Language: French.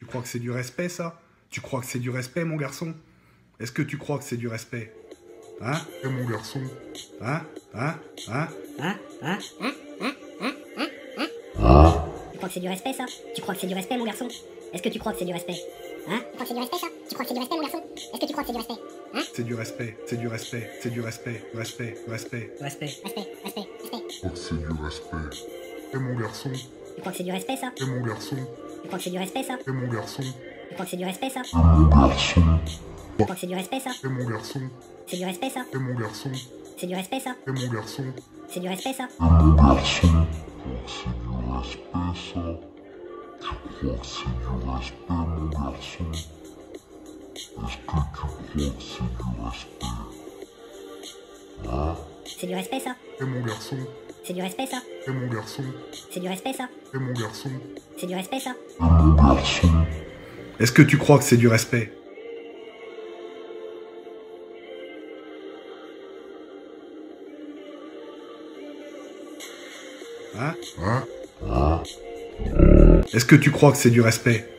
Tu crois que c'est du respect, ça? Tu crois que c'est du respect, mon garçon? Est-ce que tu crois que c'est du respect? Hein? Eh mon garçon. Hein? Hein? Hein? Tu crois que c'est du respect, ça? Tu crois que c'est du respect, mon garçon? Est-ce que tu crois que c'est du respect? Hein? Tu crois que c'est du respect, ça? Tu crois que c'est du respect, mon garçon? Est-ce que tu crois que c'est du respect? Hein? C'est du respect, c'est du respect, c'est du respect, respect, respect. Respect. Je crois que c'est du respect. Eh mon garçon. Tu crois que c'est du respect, ça? Eh mon garçon. Tu crois que c'est du respect, ça? Eh mon garçon. Tu crois que c'est du respect, ça? Eh mon garçon. Tu crois que c'est du respect, ça? Eh mon garçon. C'est du respect, ça? Eh mon garçon. C'est du respect, ça? Eh mon garçon. C'est du respect, ça? Eh mon garçon. Je crois que c'est du respect, ça. Tu crois que c'est du respect, mon garçon? Est-ce que tu crois que c'est du respect? Hein? C'est du respect, ça? Eh mon garçon. C'est du respect, ça? Eh mon garçon. C'est du respect, ça? Eh mon garçon. C'est du respect, ça? Eh mon garçon. Est-ce que tu crois que c'est du respect? Hein? Hein? Est-ce que tu crois que c'est du respect?